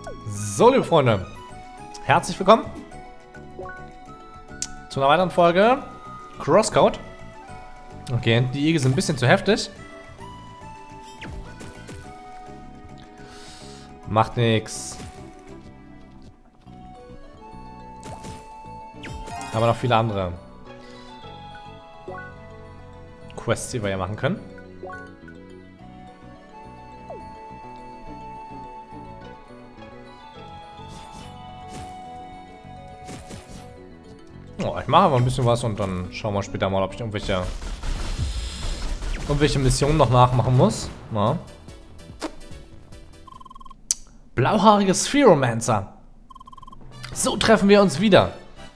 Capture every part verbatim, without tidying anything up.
So, liebe Freunde, herzlich willkommen zu einer weiteren Folge Crosscode. Okay, die Igel sind ein bisschen zu heftig. Macht nix. Aber noch viele andere Quests, die wir ja machen können. Oh, ich mache aber ein bisschen was und dann schauen wir später mal, ob ich irgendwelche, irgendwelche Missionen noch nachmachen muss. Na. Blauhaarige Spheromancer. So treffen wir uns wieder.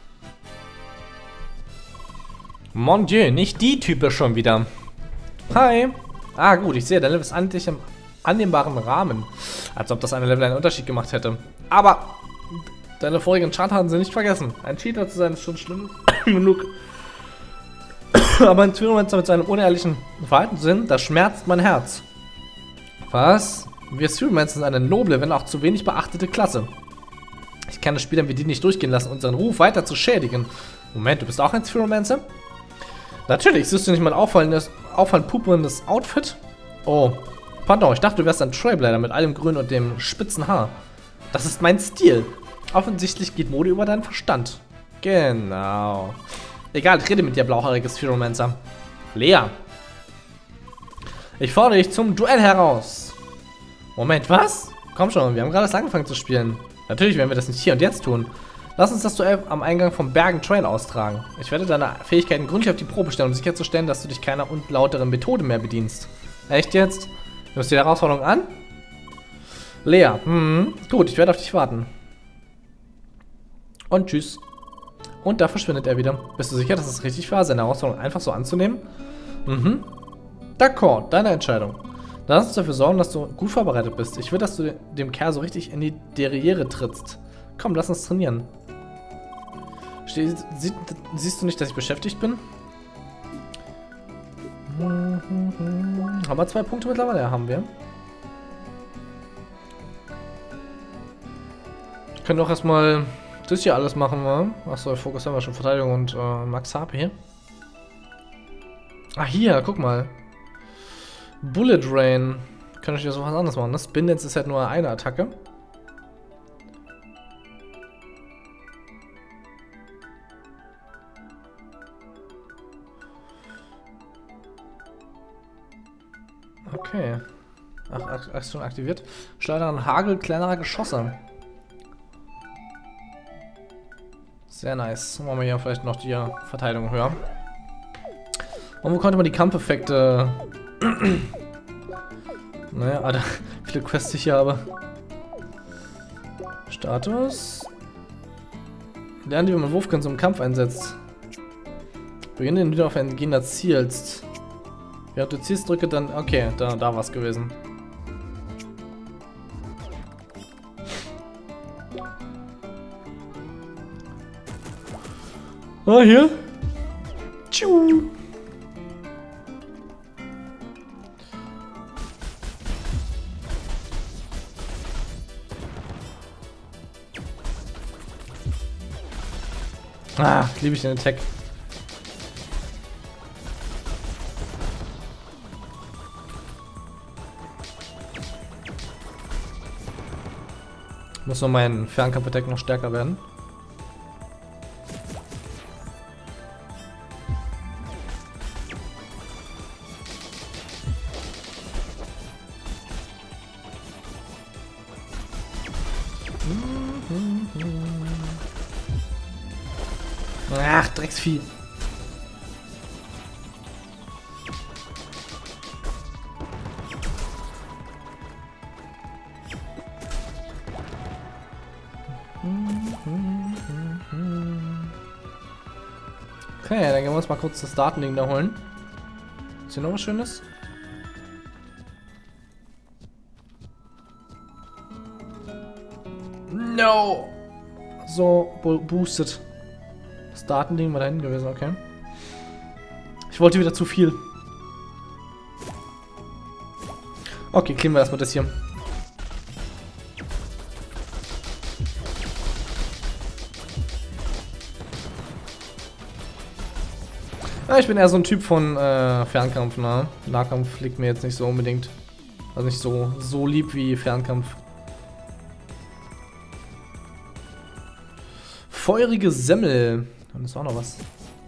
Mon Dieu, nicht die Type schon wieder. Hi. Ah gut, ich sehe, der Level ist eigentlich im annehmbaren Rahmen. Als ob das eine Level einen Unterschied gemacht hätte. Aber deine vorigen Chart haben sie nicht vergessen. Ein Cheater zu sein ist schon schlimm genug. Aber ein Spheromancer mit seinem unehrlichen Verhaltenssinn, das schmerzt mein Herz. Was? Wir Spheromancer sind eine noble, wenn auch zu wenig beachtete Klasse. Ich kann es Spielern wie die nicht durchgehen lassen, unseren Ruf weiter zu schädigen. Moment, du bist auch ein Spheromancer? Natürlich, siehst du nicht mein auffallendes, auffallend pupendes Outfit? Oh, pardon, ich dachte, du wärst ein Trailblader mit allem Grün und dem spitzen Haar. Das ist mein Stil. Offensichtlich geht Mode über deinen Verstand. Genau. Egal, ich rede mit dir, blauhaariges Spheromancer. Lea. Ich fordere dich zum Duell heraus. Moment, was? Komm schon, wir haben gerade erst angefangen zu spielen. Natürlich werden wir das nicht hier und jetzt tun. Lass uns das Duell am Eingang vom Bergen Trail austragen. Ich werde deine Fähigkeiten gründlich auf die Probe stellen, um sicherzustellen, dass du dich keiner unlauteren Methode mehr bedienst. Echt jetzt? Nimmst du die Herausforderung an? Lea, hm, gut, ich werde auf dich warten. Und tschüss. Und da verschwindet er wieder. Bist du sicher, dass es richtig war, seine Herausforderung einfach so anzunehmen? Mhm. D'accord, deine Entscheidung. Dann lass uns dafür sorgen, dass du gut vorbereitet bist. Ich will, dass du dem Kerl so richtig in die Derriere trittst. Komm, lass uns trainieren. Ste sie siehst du nicht, dass ich beschäftigt bin? Haben wir zwei Punkte mittlerweile? Ja, haben wir. Wir können doch erstmal das hier alles machen, wa? Achso, Fokus haben wir schon, Verteidigung und äh, Max H P. Ah, hier, guck mal. Bullet Rain. Kann ich ja so was anderes machen. Das Spin Dance ist halt nur eine Attacke. Okay. Ach, Aktion aktiviert. Schleudern Hagel kleinerer Geschosse. Sehr nice. Machen wir hier vielleicht noch die Verteidigung höher. Und wo konnte man die Kampfeffekte... naja, Alter, viele Quests die ich hier habe. Status. Lerne, wie man Wurfguns im Kampf einsetzt. Beginne den wieder auf einen Gegner zielst. Ja, du ziehst, drücke dann... Okay, da, da war es gewesen. Ah, hier. Tschu. Ah, liebe ich den Attack. Muss nur mein Fernkampf-Attack noch stärker werden. Ach, Drecksvieh. Okay, dann gehen wir uns mal kurz das Datending da holen. Ist hier noch was Schönes? No! So, boosted. Das Datending war da hinten gewesen, okay. Ich wollte wieder zu viel. Okay, kriegen wir erstmal das hier. Ja, ich bin eher so ein Typ von äh, Fernkampf, ne? Nahkampf liegt mir jetzt nicht so unbedingt. Also nicht so, so lieb wie Fernkampf. Feurige Semmel. Dann ist auch noch was.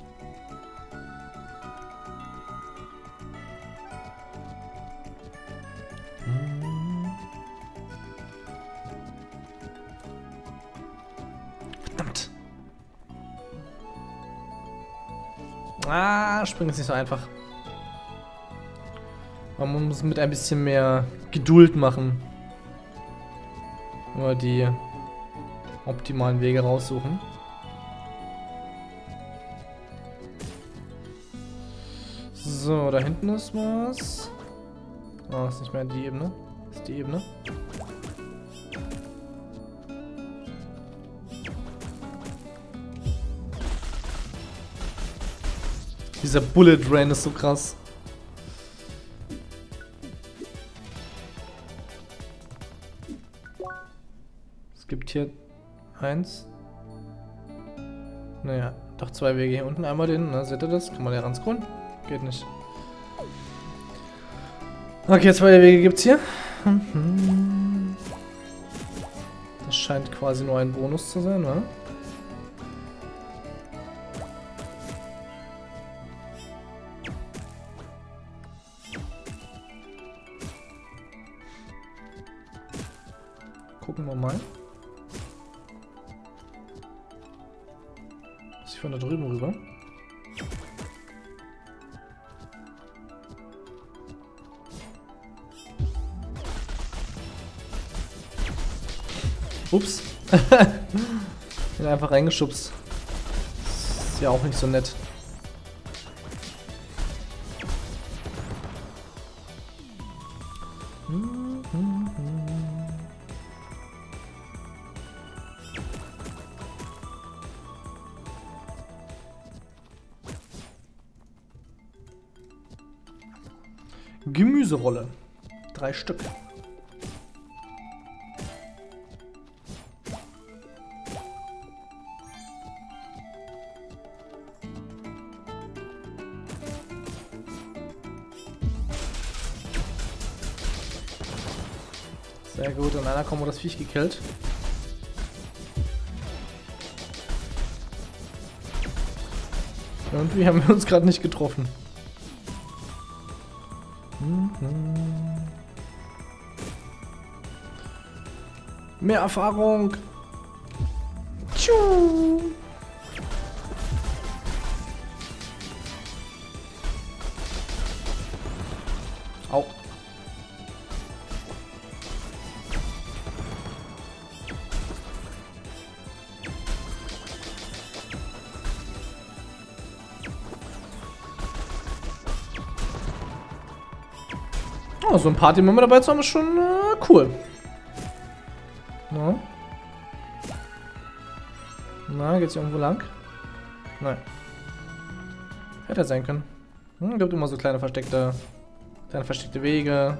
Verdammt. Ah, springen ist nicht so einfach. Man muss mit ein bisschen mehr Geduld machen. Nur die optimalen Wege raussuchen. So, da hinten ist was. Ah, ist nicht mehr die Ebene. Ist die Ebene. Dieser Bullet Drain ist so krass. Es gibt hier eins. Naja, doch zwei Wege hier unten. Einmal den, ne? Seht ihr das? Kann man ja ran scrollen? Geht nicht. Okay, zwei Wege gibt's hier. Das scheint quasi nur ein Bonus zu sein, ne? Gucken wir mal. Ist von da drüben rüber. Ups. Bin einfach reingeschubst. Ist ja auch nicht so nett. Gemüserolle. Drei Stück. Sehr gut, in einer Kombo das Viech gekillt. Irgendwie haben wir uns gerade nicht getroffen. Mhm. Mehr Erfahrung. Tschu. Au. Oh, so ein Party-Member dabei zu haben ist schon äh, cool. Na? Na, geht's hier irgendwo lang? Nein. Hätte er sein können. Hm, gibt immer so kleine versteckte, kleine versteckte Wege.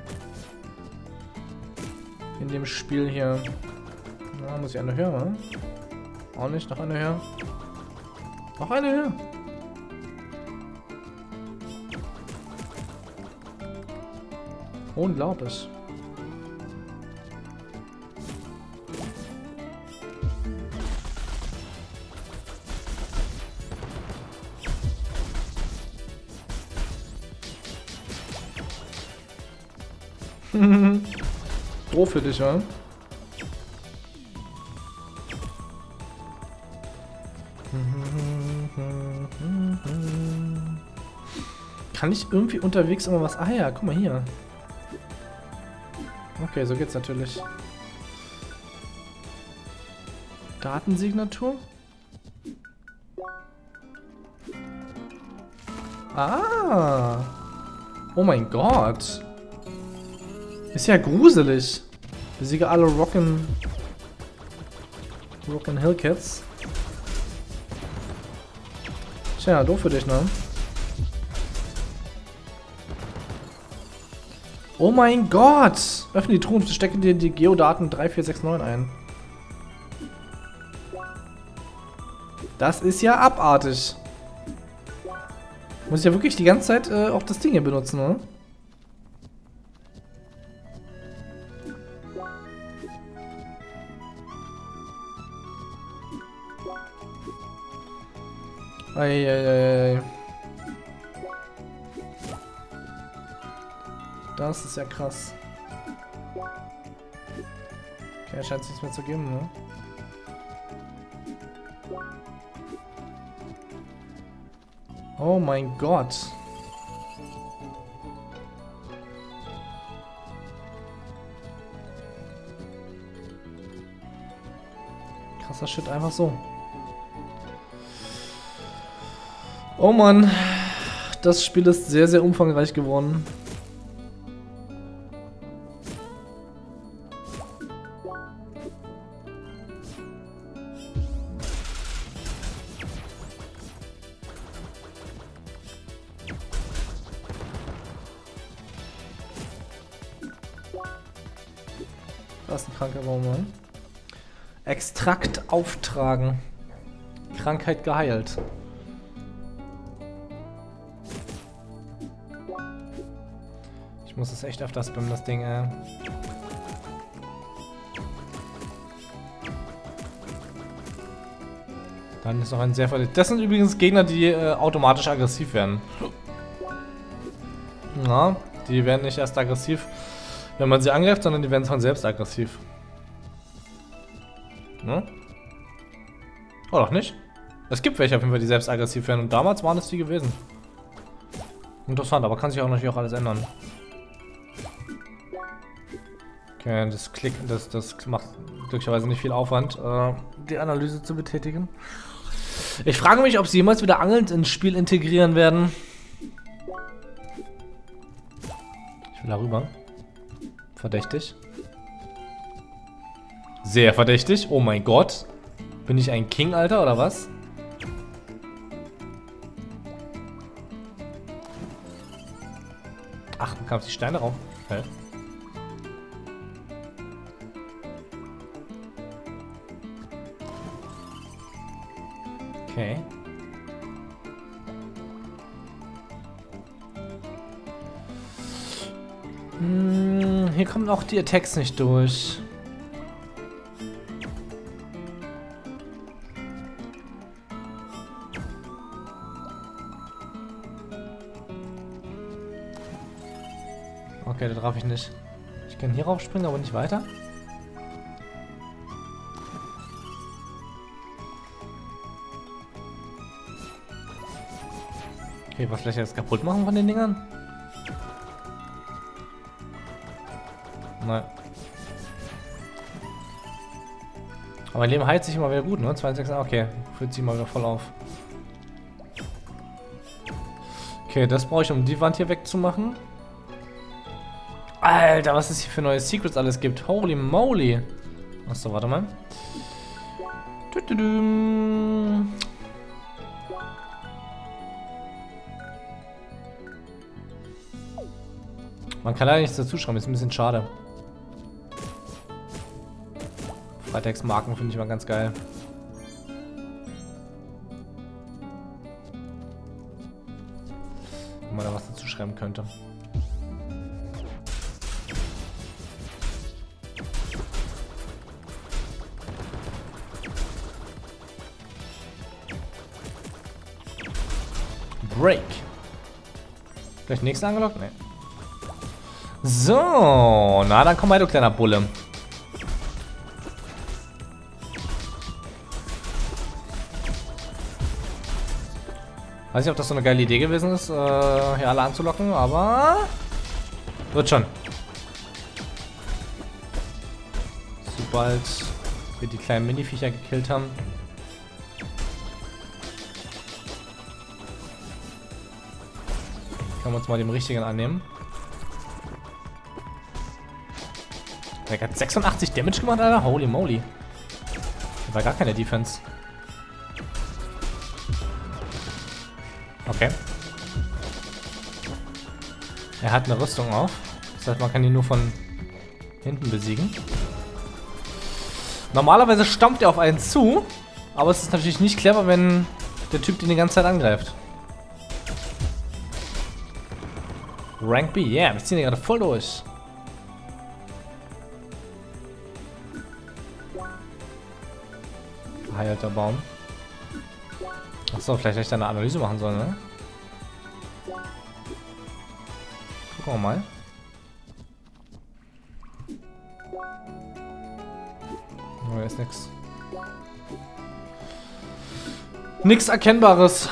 In dem Spiel hier. Na, muss ich eine höher, oder? Auch nicht, noch eine höher. Noch eine höher. Unglaublich. Doof für dich, ja? Kann ich irgendwie unterwegs immer was... Ah ja, guck mal hier. Okay, so geht's natürlich. Datensignatur? Ah! Oh mein Gott! Ist ja gruselig. Besiege alle Rockin' Rockin' Hellcats. Tja, doof für dich, ne? Oh mein Gott! Öffne die Truhe und stecke dir die Geodaten drei vier sechs neun ein. Das ist ja abartig. Muss ich ja wirklich die ganze Zeit äh, auch das Ding hier benutzen, oder? Eieiei. Das ist ja krass. Okay, scheint es nichts mehr zu geben, ne? Oh mein Gott. Krasser Shit, einfach so. Oh Mann. Das Spiel ist sehr, sehr umfangreich geworden. Da ist ein kranker Baum, Mann. Extrakt auftragen. Krankheit geheilt. Ich muss es echt öfters spammen, das Ding, ey. Dann ist noch ein sehr verdächtig. Das sind übrigens Gegner, die äh, automatisch aggressiv werden. Na, die werden nicht erst aggressiv, wenn man sie angreift, sondern die werden von selbst aggressiv. Ne? Oder auch nicht? Es gibt welche auf jeden Fall, die selbst aggressiv werden und damals waren es die gewesen. Interessant, aber kann sich auch natürlich auch alles ändern. Okay, das Klick, das, das macht glücklicherweise nicht viel Aufwand, äh, die Analyse zu betätigen. Ich frage mich, ob sie jemals wieder angelnd ins Spiel integrieren werden. Ich will da rüber. Verdächtig. Sehr verdächtig. Oh mein Gott. Bin ich ein King, Alter, oder was? Ach, kam die Steine rauf. Okay. Okay. Hm, hier kommen auch die Attacks nicht durch. Okay, da darf ich nicht. Ich kann hier raufspringen, aber nicht weiter. Okay, was vielleicht jetzt kaputt machen von den Dingern? Nein. Aber mein Leben heilt sich immer wieder gut, ne? zweiundsechzig, okay. Fühlt sich mal wieder voll auf. Okay, das brauche ich, um die Wand hier wegzumachen. Alter, was es hier für neue Secrets alles gibt. Holy moly. Achso, warte mal. Man kann leider nichts dazu schreiben, ist ein bisschen schade. Freitextmarken finde ich mal ganz geil. Wenn man da was dazu schreiben könnte. Break. Gleich nächsten angelockt? Nee. So, na dann komm mal, du kleiner Bulle. Weiß nicht, ob das so eine geile Idee gewesen ist, äh, hier alle anzulocken, aber wird schon. Sobald wir die kleinen Mini-Viecher gekillt haben. Können wir uns mal dem richtigen annehmen. Der hat sechsundachtzig Damage gemacht, Alter. Holy moly. Da war gar keine Defense. Okay. Er hat eine Rüstung auf. Das heißt, man kann ihn nur von hinten besiegen. Normalerweise stammt er auf einen zu. Aber es ist natürlich nicht clever, wenn der Typ den die ganze Zeit angreift. Rank B, yeah, wir ziehen hier gerade voll durch. Heilter Baum. Achso, vielleicht hätte ich da eine Analyse machen sollen, ne? Gucken wir mal. Oh, hier ist nix. Nix Erkennbares.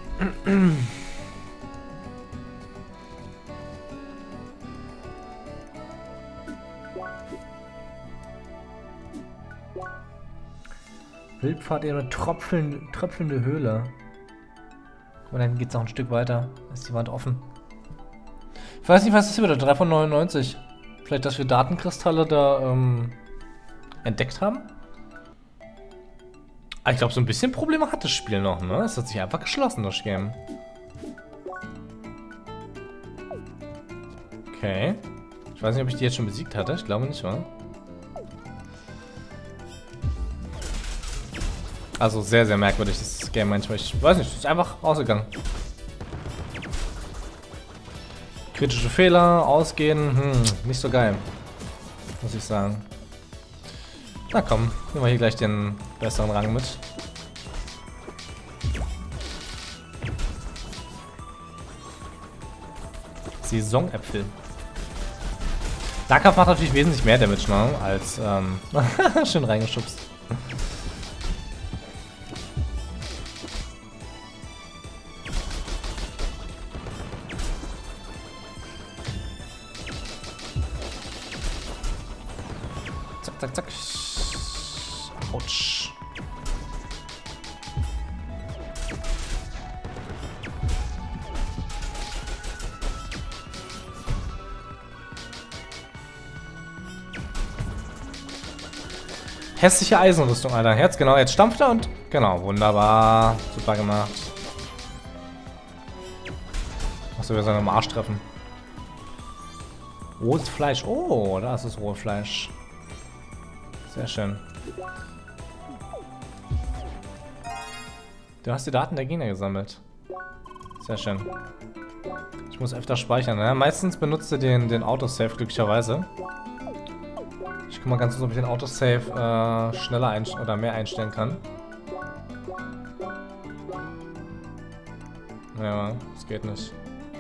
Wildpfad in eine tröpfelnde, tröpfelnde Höhle. Und dann geht es noch ein Stück weiter. Ist die Wand offen. Ich weiß nicht, was ist hier wieder? drei von neunundneunzig. Vielleicht, dass wir Datenkristalle da ähm, entdeckt haben? Aber ich glaube, so ein bisschen Probleme hat das Spiel noch, ne? Es hat sich einfach geschlossen, das Game. Okay. Ich weiß nicht, ob ich die jetzt schon besiegt hatte. Ich glaube nicht, wa? Also sehr, sehr merkwürdig, das Game manchmal. Ich weiß nicht, es ist einfach ausgegangen. Kritische Fehler, ausgehen, hm, nicht so geil. Muss ich sagen. Na komm, nehmen wir hier gleich den besseren Rang mit. Saisonäpfel. Nahkampf macht natürlich wesentlich mehr Damage, ne? Als, ähm, schön reingeschubst. Zack, zack. Autsch. Hässliche Eisenrüstung, Alter. Jetzt, genau, jetzt stampft er und... Genau, wunderbar. Super gemacht. Achso, wir sollen am Arsch treffen. Rohes Fleisch. Oh, da ist das rohe Fleisch. Sehr schön. Du hast die Daten der Gegner gesammelt. Sehr schön. Ich muss öfter speichern, ne? Meistens benutzt du den, den Autosave glücklicherweise. Ich guck mal ganz kurz, ob ich den Autosave äh, schneller einstellen oder mehr einstellen kann. Ja, das geht nicht.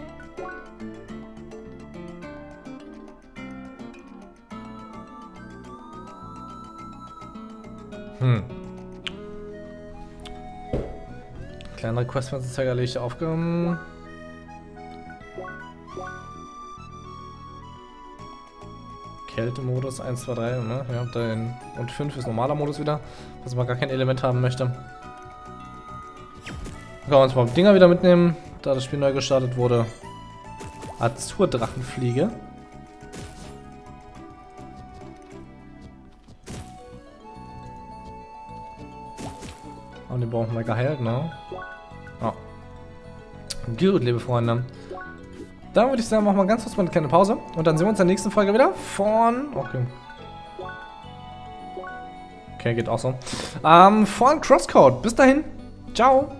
Hm. Kleinere Questfenster erledigt Aufgaben. Kältemodus eins, zwei, drei, ne? Ja, den, und fünf ist normaler Modus wieder, falls man gar kein Element haben möchte. Dann können wir uns mal Dinger wieder mitnehmen, da das Spiel neu gestartet wurde. Azur-Drachenfliege. Und den brauchen wir geheilt, ne? Oh. Gut, liebe Freunde. Dann würde ich sagen, machen wir ganz kurz mal eine kleine Pause. Und dann sehen wir uns in der nächsten Folge wieder von... Okay. Okay, geht auch so. Ähm, von Crosscode. Bis dahin. Ciao.